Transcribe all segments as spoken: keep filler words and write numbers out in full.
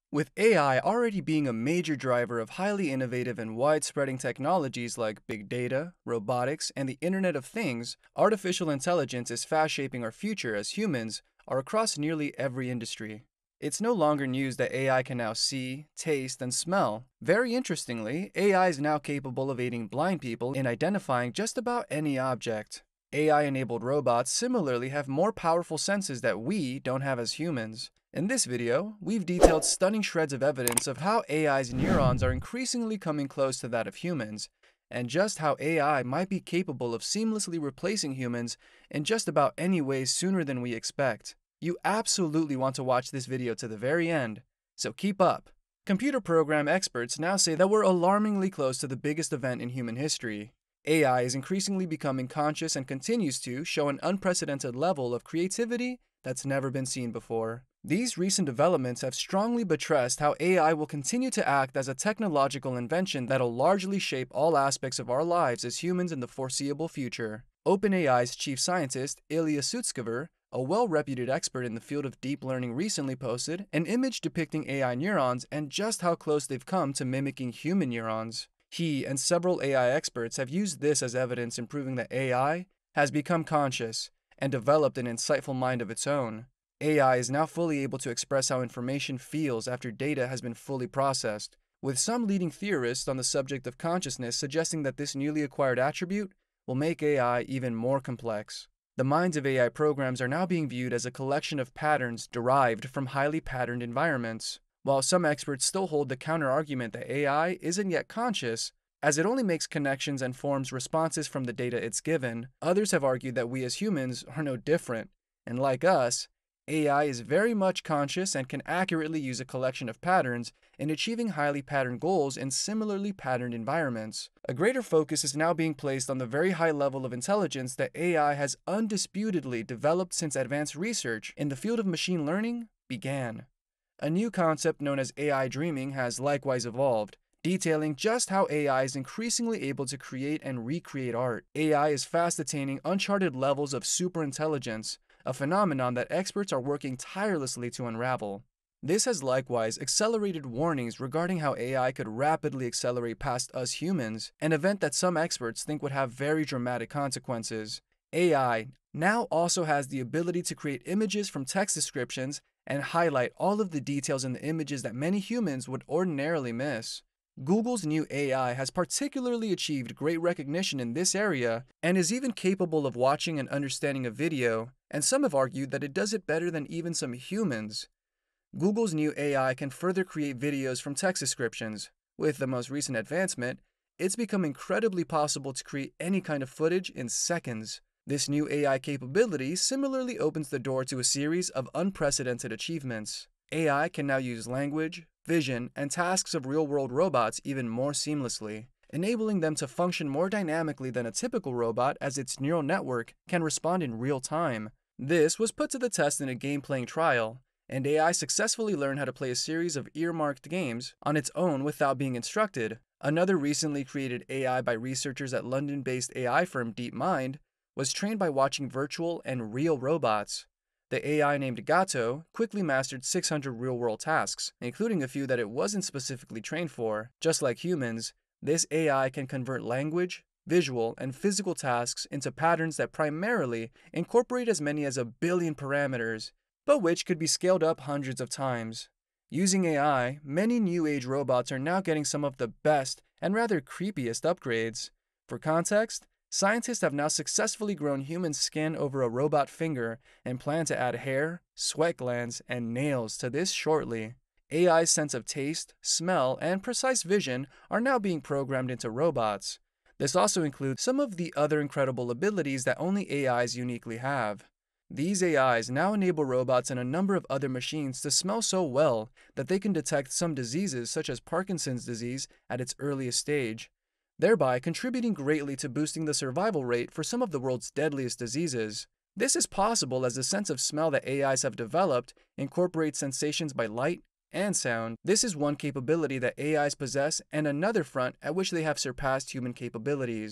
With A I already being a major driver of highly innovative and widespreading technologies like big data, robotics, and the Internet of Things, artificial intelligence is fast shaping our future as humans are across nearly every industry. It's no longer news that A I can now see, taste, and smell. Very interestingly, A I is now capable of aiding blind people in identifying just about any object. A I-enabled robots similarly have more powerful senses that we don't have as humans. In this video, we've detailed stunning shreds of evidence of how A I's neurons are increasingly coming close to that of humans, and just how A I might be capable of seamlessly replacing humans in just about any way sooner than we expect. You absolutely want to watch this video to the very end, so keep up. Computer program experts now say that we're alarmingly close to the biggest event in human history. A I is increasingly becoming conscious and continues to show an unprecedented level of creativity that's never been seen before. These recent developments have strongly buttressed how A I will continue to act as a technological invention that'll largely shape all aspects of our lives as humans in the foreseeable future. OpenAI's chief scientist, Ilya Sutskever, a well-reputed expert in the field of deep learning, recently posted an image depicting A I neurons and just how close they've come to mimicking human neurons. He and several A I experts have used this as evidence in proving that A I has become conscious and developed an insightful mind of its own. A I is now fully able to express how information feels after data has been fully processed, with some leading theorists on the subject of consciousness suggesting that this newly acquired attribute will make A I even more complex. The minds of A I programs are now being viewed as a collection of patterns derived from highly patterned environments. While some experts still hold the counter-argument that A I isn't yet conscious, as it only makes connections and forms responses from the data it's given, others have argued that we as humans are no different, and like us, A I is very much conscious and can accurately use a collection of patterns in achieving highly patterned goals in similarly patterned environments. A greater focus is now being placed on the very high level of intelligence that A I has undisputedly developed since advanced research in the field of machine learning began. A new concept known as A I dreaming has likewise evolved, detailing just how A I is increasingly able to create and recreate art. A I is fast attaining uncharted levels of superintelligence, a phenomenon that experts are working tirelessly to unravel. This has likewise accelerated warnings regarding how A I could rapidly accelerate past us humans, an event that some experts think would have very dramatic consequences. A I now also has the ability to create images from text descriptions and highlight all of the details in the images that many humans would ordinarily miss. Google's new A I has particularly achieved great recognition in this area and is even capable of watching and understanding a video, and some have argued that it does it better than even some humans. Google's new A I can further create videos from text descriptions. With the most recent advancement, it's become incredibly possible to create any kind of footage in seconds. This new A I capability similarly opens the door to a series of unprecedented achievements. A I can now use language, vision, and tasks of real-world robots even more seamlessly, enabling them to function more dynamically than a typical robot as its neural network can respond in real time. This was put to the test in a game-playing trial, and A I successfully learned how to play a series of earmarked games on its own without being instructed. Another recently created A I by researchers at London-based A I firm DeepMind was trained by watching virtual and real robots. The A I named Gato quickly mastered six hundred real-world tasks, including a few that it wasn't specifically trained for. Just like humans, this A I can convert language, visual, and physical tasks into patterns that primarily incorporate as many as a billion parameters, but which could be scaled up hundreds of times. Using A I, many new age robots are now getting some of the best and rather creepiest upgrades. For context, scientists have now successfully grown human skin over a robot finger and plan to add hair, sweat glands, and nails to this shortly. A I's sense of taste, smell, and precise vision are now being programmed into robots. This also includes some of the other incredible abilities that only A Is uniquely have. These A Is now enable robots and a number of other machines to smell so well that they can detect some diseases such as Parkinson's disease at its earliest stage, thereby contributing greatly to boosting the survival rate for some of the world's deadliest diseases. This is possible as the sense of smell that A Is have developed incorporates sensations by light and sound. This is one capability that A Is possess and another front at which they have surpassed human capabilities.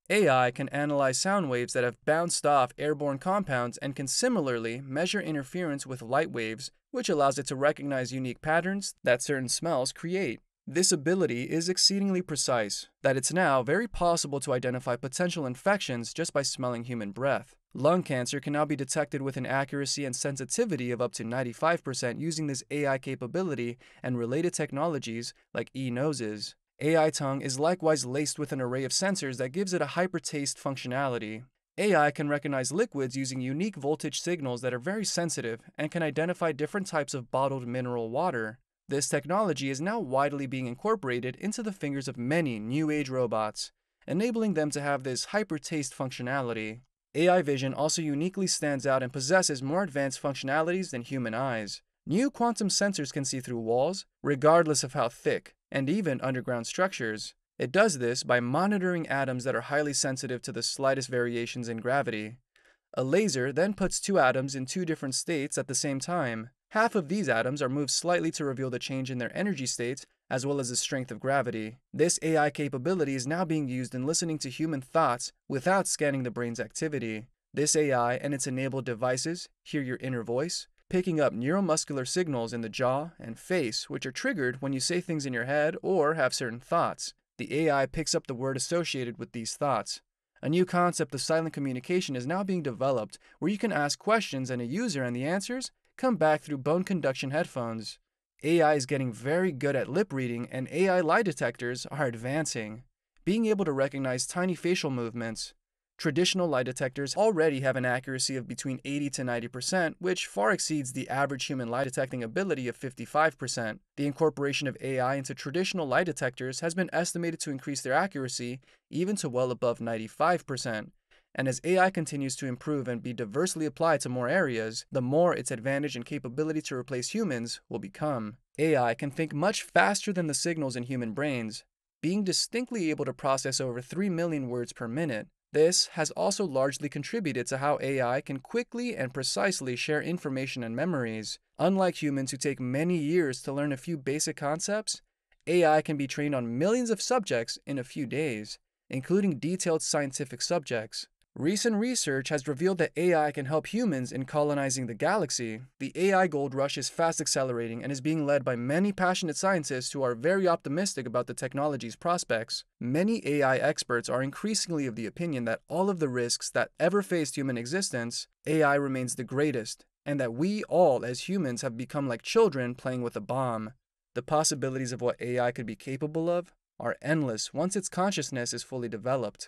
A I can analyze sound waves that have bounced off airborne compounds and can similarly measure interference with light waves, which allows it to recognize unique patterns that certain smells create. This ability is exceedingly precise, that it's now very possible to identify potential infections just by smelling human breath. Lung cancer can now be detected with an accuracy and sensitivity of up to ninety-five percent using this A I capability and related technologies like e-noses. A I tongue is likewise laced with an array of sensors that gives it a hypertaste functionality. A I can recognize liquids using unique voltage signals that are very sensitive and can identify different types of bottled mineral water. This technology is now widely being incorporated into the fingers of many new age robots, enabling them to have this hypertaste functionality. A I vision also uniquely stands out and possesses more advanced functionalities than human eyes. New quantum sensors can see through walls, regardless of how thick, and even underground structures. It does this by monitoring atoms that are highly sensitive to the slightest variations in gravity. A laser then puts two atoms in two different states at the same time. Half of these atoms are moved slightly to reveal the change in their energy states as well as the strength of gravity. This A I capability is now being used in listening to human thoughts without scanning the brain's activity. This A I and its enabled devices hear your inner voice, picking up neuromuscular signals in the jaw and face, which are triggered when you say things in your head or have certain thoughts. The A I picks up the word associated with these thoughts. A new concept of silent communication is now being developed where you can ask questions and a user and the answers come back through bone conduction headphones. A I is getting very good at lip reading and A I lie detectors are advancing, being able to recognize tiny facial movements. Traditional lie detectors already have an accuracy of between eighty to ninety percent, which far exceeds the average human lie detecting ability of fifty-five percent. The incorporation of A I into traditional lie detectors has been estimated to increase their accuracy even to well above ninety-five percent. And as A I continues to improve and be diversely applied to more areas, the more its advantage and capability to replace humans will become. A I can think much faster than the signals in human brains, being distinctly able to process over three million words per minute. This has also largely contributed to how A I can quickly and precisely share information and memories. Unlike humans who take many years to learn a few basic concepts, A I can be trained on millions of subjects in a few days, including detailed scientific subjects. Recent research has revealed that A I can help humans in colonizing the galaxy. The A I gold rush is fast accelerating and is being led by many passionate scientists who are very optimistic about the technology's prospects. Many A I experts are increasingly of the opinion that all of the risks that ever faced human existence, A I remains the greatest, and that we all as humans have become like children playing with a bomb. The possibilities of what A I could be capable of are endless once its consciousness is fully developed.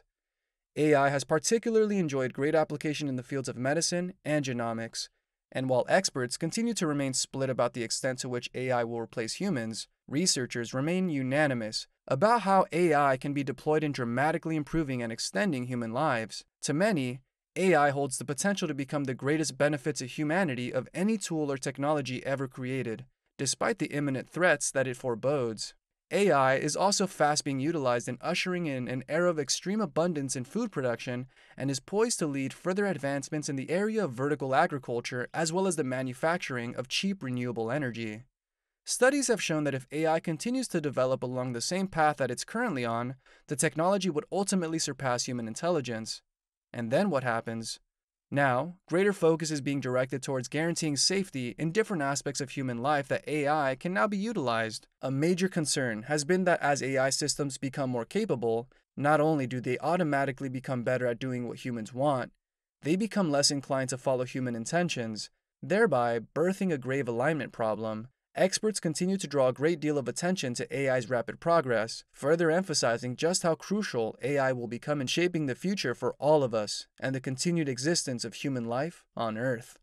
A I has particularly enjoyed great application in the fields of medicine and genomics, and while experts continue to remain split about the extent to which A I will replace humans, researchers remain unanimous about how A I can be deployed in dramatically improving and extending human lives. To many, A I holds the potential to become the greatest benefit to humanity of any tool or technology ever created, despite the imminent threats that it forebodes. A I is also fast being utilized in ushering in an era of extreme abundance in food production and is poised to lead further advancements in the area of vertical agriculture as well as the manufacturing of cheap renewable energy. Studies have shown that if A I continues to develop along the same path that it's currently on, the technology would ultimately surpass human intelligence. And then what happens? Now, greater focus is being directed towards guaranteeing safety in different aspects of human life that A I can now be utilized. A major concern has been that as A I systems become more capable, not only do they automatically become better at doing what humans want, they become less inclined to follow human intentions, thereby birthing a grave alignment problem. Experts continue to draw a great deal of attention to A I's rapid progress, further emphasizing just how crucial A I will become in shaping the future for all of us and the continued existence of human life on Earth.